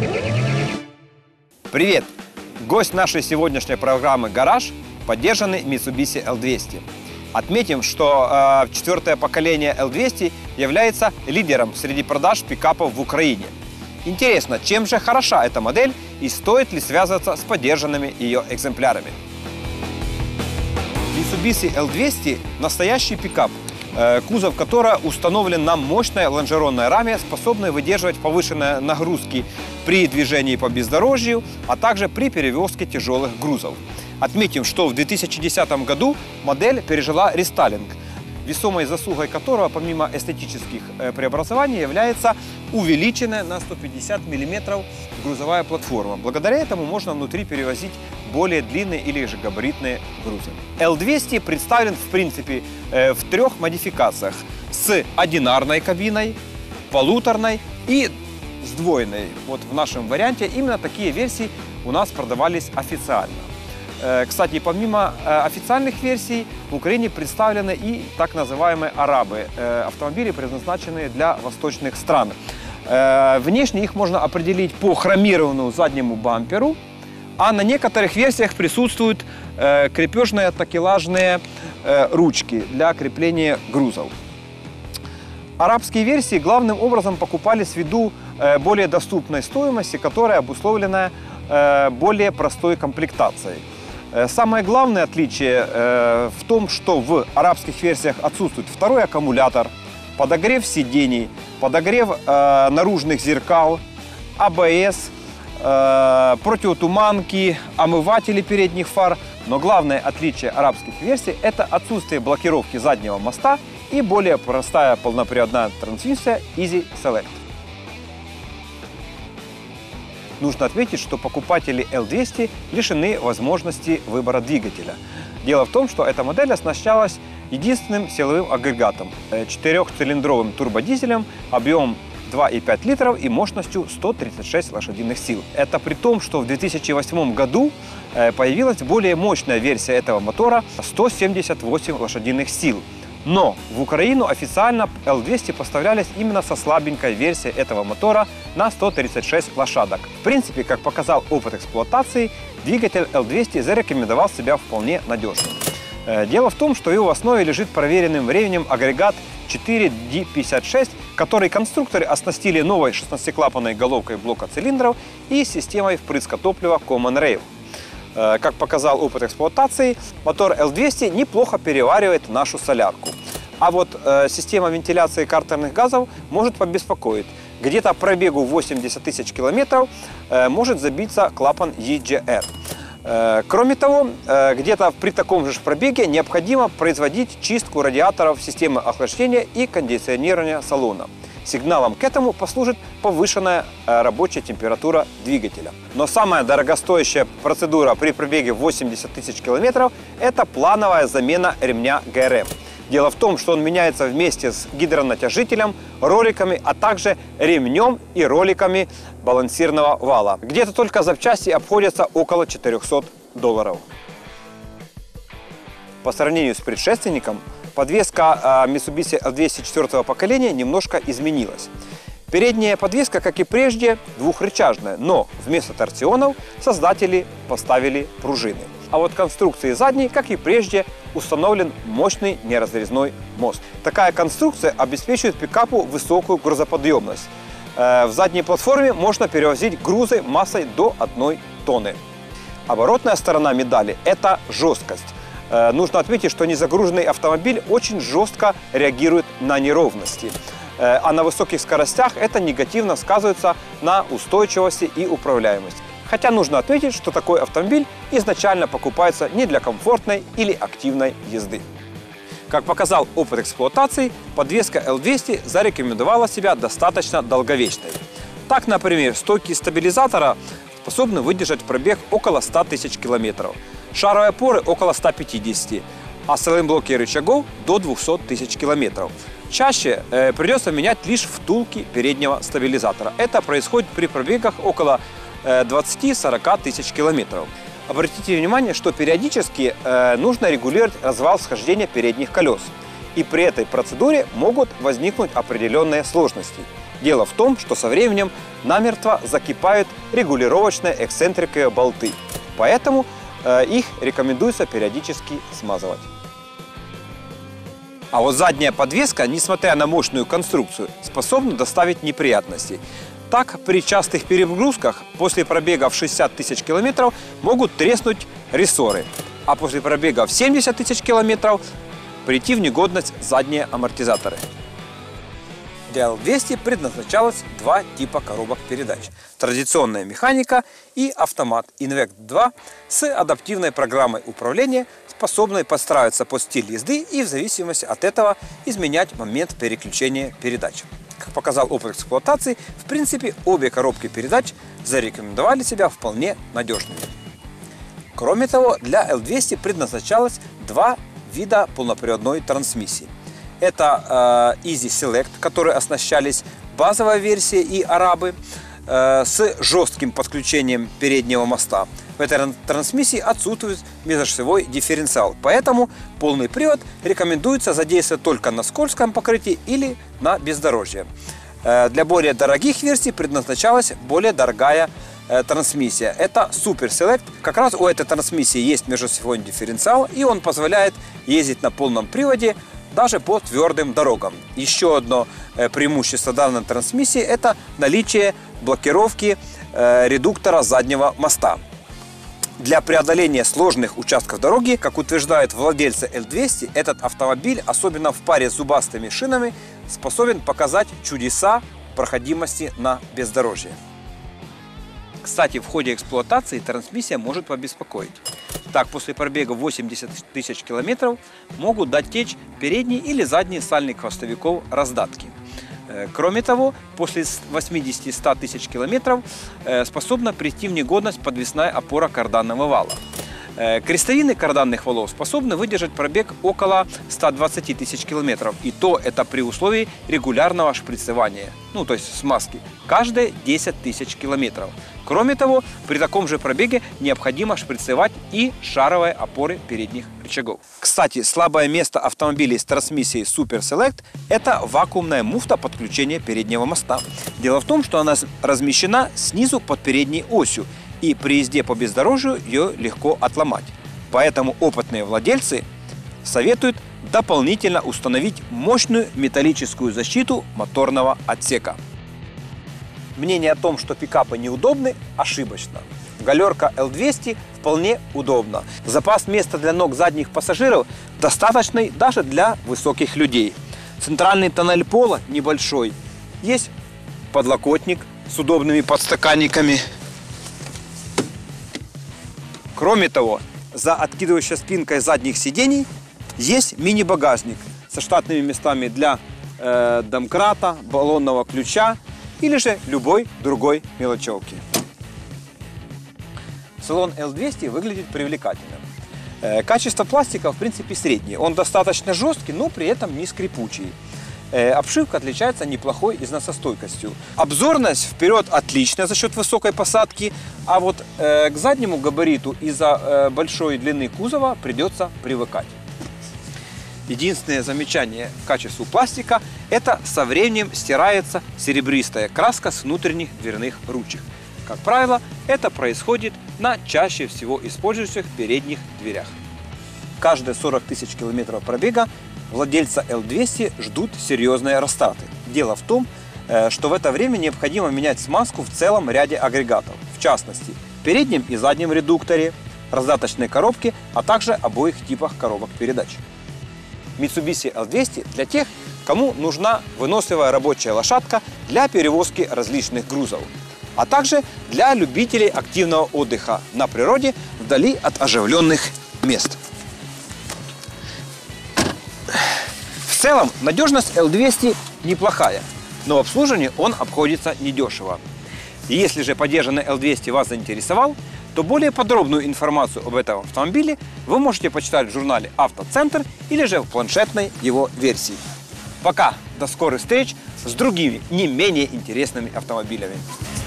Привет! Гость нашей сегодняшней программы «Гараж» – поддержанный Mitsubishi L200. Отметим, что четвертое поколение L200 является лидером среди продаж пикапов в Украине. Интересно, чем же хороша эта модель и стоит ли связываться с поддержанными ее экземплярами? Mitsubishi L200 – настоящий пикап, кузов которого установлен на мощной лонжеронной раме, способной выдерживать повышенные нагрузки при движении по бездорожью, а также при перевозке тяжелых грузов. Отметим, что в 2010 году модель пережила рестайлинг, весомой заслугой которого, помимо эстетических преобразований, является увеличенная на 150 мм грузовая платформа. Благодаря этому можно внутри перевозить более длинные или же габаритные грузы. L200 представлен в принципе в трех модификациях: с одинарной кабиной, полуторной и сдвоенной. Вот в нашем варианте именно такие версии у нас продавались официально. Кстати, помимо официальных версий в Украине представлены и так называемые арабы, автомобили, предназначенные для восточных стран. Внешне их можно определить по хромированному заднему бамперу, а на некоторых версиях присутствуют крепежные такелажные ручки для крепления грузов. Арабские версии главным образом покупались ввиду более доступной стоимости, которая обусловлена более простой комплектацией. Самое главное отличие в том, что в арабских версиях отсутствует второй аккумулятор, подогрев сидений, подогрев наружных зеркал, АБС, противотуманки, омыватели передних фар. Но главное отличие арабских версий – это отсутствие блокировки заднего моста и более простая полноприводная трансмиссия Easy Select. Нужно отметить, что покупатели L200 лишены возможности выбора двигателя. Дело в том, что эта модель оснащалась единственным силовым агрегатом – 4-цилиндровым турбодизелем объемом 2,5 литров и мощностью 136 лошадиных сил. Это при том, что в 2008 году появилась более мощная версия этого мотора – 178 лошадиных сил. Но в Украину официально L200 поставлялись именно со слабенькой версией этого мотора на 136 лошадок. В принципе, как показал опыт эксплуатации, двигатель L200 зарекомендовал себя вполне надежно. Дело в том, что его в основе лежит проверенным временем агрегат 4D56, который конструкторы оснастили новой 16-клапанной головкой блока цилиндров и системой впрыска топлива Common Rail. Как показал опыт эксплуатации, мотор L200 неплохо переваривает нашу солярку. А вот система вентиляции картерных газов может побеспокоить. Где-то пробегу 80 тысяч километров может забиться клапан EGR. Кроме того, где-то при таком же пробеге необходимо производить чистку радиаторов системы охлаждения и кондиционирования салона. Сигналом к этому послужит повышенная рабочая температура двигателя. Но самая дорогостоящая процедура при пробеге 80 тысяч километров – это плановая замена ремня ГРМ. Дело в том, что он меняется вместе с гидронатяжителем, роликами, а также ремнем и роликами балансирного вала. Где-то только запчасти обходятся около $400. По сравнению с предшественником, подвеска Mitsubishi L200 4-го поколения немножко изменилась. Передняя подвеска, как и прежде, двухрычажная, но вместо торсионов создатели поставили пружины. А вот в конструкции задней, как и прежде, установлен мощный неразрезной мост. Такая конструкция обеспечивает пикапу высокую грузоподъемность. В задней платформе можно перевозить грузы массой до 1 тонны. Оборотная сторона медали – это жесткость. Нужно отметить, что незагруженный автомобиль очень жестко реагирует на неровности. А на высоких скоростях это негативно сказывается на устойчивости и управляемости. Хотя нужно отметить, что такой автомобиль изначально покупается не для комфортной или активной езды. Как показал опыт эксплуатации, подвеска L200 зарекомендовала себя достаточно долговечной. Так, например, стойки стабилизатора способны выдержать пробег около 100 тысяч километров, шаровые опоры около 150, а сайлент-блоки рычагов до 200 тысяч километров. Чаще придется менять лишь втулки переднего стабилизатора. Это происходит при пробегах около 20-40 тысяч километров. Обратите внимание, что периодически нужно регулировать развал схождения передних колес. И при этой процедуре могут возникнуть определенные сложности. Дело в том, что со временем намертво закипают регулировочные эксцентриковые болты, поэтому их рекомендуется периодически смазывать. А вот задняя подвеска, несмотря на мощную конструкцию, способна доставить неприятности. Так, при частых перегрузках после пробега в 60 тысяч километров могут треснуть рессоры, а после пробега в 70 тысяч километров прийти в негодность задние амортизаторы. Для L200 предназначалось два типа коробок передач. Традиционная механика и автомат Invect 2 с адаптивной программой управления, способной подстраиваться под стиль езды и в зависимости от этого изменять момент переключения передач. Как показал опыт эксплуатации, в принципе обе коробки передач зарекомендовали себя вполне надежными. Кроме того, для L200 предназначалось два вида полноприводной трансмиссии. Это Easy Select, которые оснащались базовой версией и арабы с жестким подключением переднего моста. В этой трансмиссии отсутствует межосевой дифференциал, поэтому полный привод рекомендуется задействовать только на скользком покрытии или на бездорожье. Для более дорогих версий предназначалась более дорогая трансмиссия. Это Super Select. Как раз у этой трансмиссии есть межосевой дифференциал, и он позволяет ездить на полном приводе даже по твердым дорогам. Еще одно преимущество данной трансмиссии – это наличие блокировки редуктора заднего моста. Для преодоления сложных участков дороги, как утверждают владельцы L200, этот автомобиль, особенно в паре с зубастыми шинами, способен показать чудеса проходимости на бездорожье. Кстати, в ходе эксплуатации трансмиссия может побеспокоить. Так, после пробега 80 тысяч километров могут дать течь передние или задние сальник хвостовиков раздатки. Кроме того, после 80-100 тысяч километров способна прийти в негодность подвесная опора карданного вала. Крестовины карданных валов способны выдержать пробег около 120 тысяч километров. И то это при условии регулярного шприцевания, то есть смазки, каждые 10 тысяч километров. Кроме того, при таком же пробеге необходимо шприцевать и шаровые опоры передних рычагов. Кстати, слабое место автомобилей с трансмиссией Super Select – это вакуумная муфта подключения переднего моста. Дело в том, что она размещена снизу под передней осью, и при езде по бездорожью ее легко отломать. Поэтому опытные владельцы советуют дополнительно установить мощную металлическую защиту моторного отсека. Мнение о том, что пикапы неудобны, ошибочно. Галерка L200 вполне удобна. Запас места для ног задних пассажиров достаточный даже для высоких людей. Центральный тоннель пола небольшой. Есть подлокотник с удобными подстаканниками. Кроме того, за откидывающей спинкой задних сидений есть мини-багажник со штатными местами для домкрата, баллонного ключа или же любой другой мелочевки. Салон L200 выглядит привлекательно. Качество пластика в принципе среднее. Он достаточно жесткий, но при этом не скрипучий. Обшивка отличается неплохой износостойкостью. Обзорность вперед отличная за счет высокой посадки, а вот к заднему габариту из-за большой длины кузова придется привыкать. Единственное замечание к качеству пластика – это со временем стирается серебристая краска с внутренних дверных ручек. Как правило, это происходит на чаще всего использующихся передних дверях. Каждые 40 тысяч километров пробега владельца L200 ждут серьезные растраты. Дело в том, что в это время необходимо менять смазку в целом ряде агрегатов, в частности, в переднем и заднем редукторе, раздаточной коробке, а также обоих типах коробок передач. Mitsubishi L200 для тех, кому нужна выносливая рабочая лошадка для перевозки различных грузов, а также для любителей активного отдыха на природе вдали от оживленных мест. В целом, надежность L200 неплохая, но в обслуживании он обходится недешево. И если же подержанный L200 вас заинтересовал, то более подробную информацию об этом автомобиле вы можете почитать в журнале «Автоцентр» или же в планшетной его версии. Пока, до скорых встреч с другими, не менее интересными автомобилями.